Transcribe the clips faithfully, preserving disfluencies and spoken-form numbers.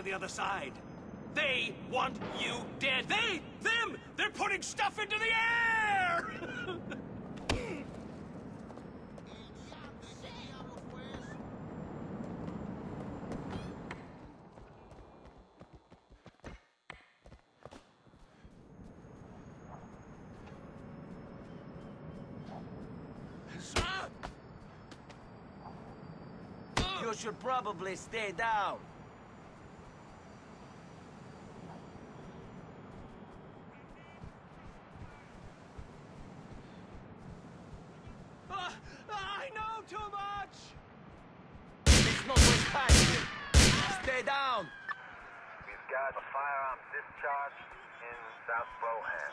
the other side. They want you dead. They, them, they're putting stuff into the air! You should probably stay down. Uh, I know too much! It's not worth time. Stay down. We've got a firearm discharge in South Broham.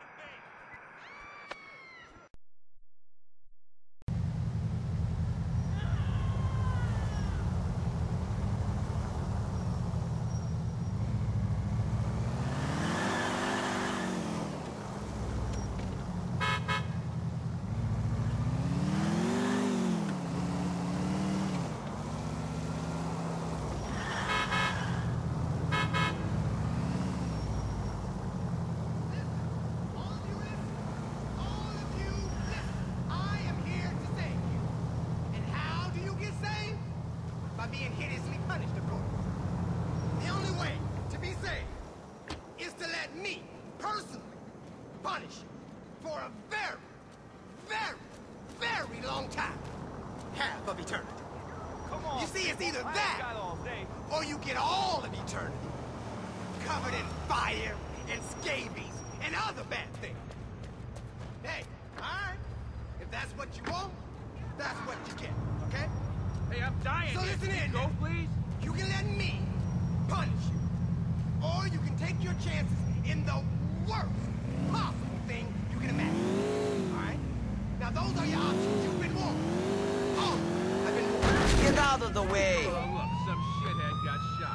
Being hideously punished, of course. The only way to be saved is to let me, personally, punish you for a very, very, very long time. Half of eternity. Come on. You see, it's either I ain't that, got all day. or you get all of eternity. Covered in fire, and scabies, and other bad things. Hey, alright. If that's what you want, that's what you get, okay? Hey, I'm dying. So listen in, Go, please. You can let me punish you. Or you can take your chances in the worst possible thing you can imagine. Alright? Now those are your options. You've been warned. Oh, I've been warned. Get out of the way. Oh, look, some shithead got shot.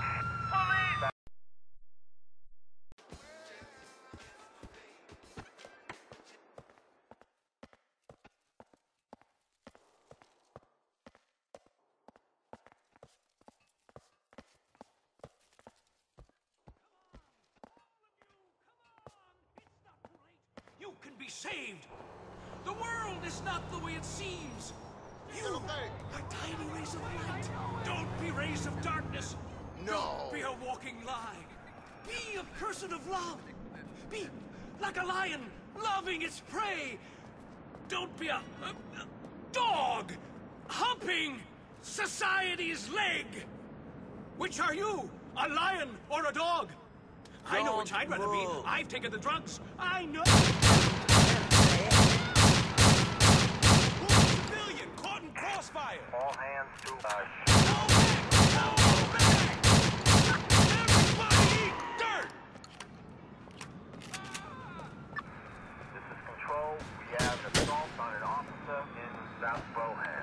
You can be saved. The world is not the way it seems. You are tiny rays of light. Don't be rays of darkness. No. Don't be a walking lie. Be a person of love. Be like a lion loving its prey. Don't be a, a, a dog humping society's leg. Which are you? A lion or a dog? I know which I'd rather be. Move. I've taken the drugs. I know. Civilian caught in crossfire. All hands to uh, Go back! Go back! Everybody eat dirt! This is Control. We have an assault on an officer in South Broham.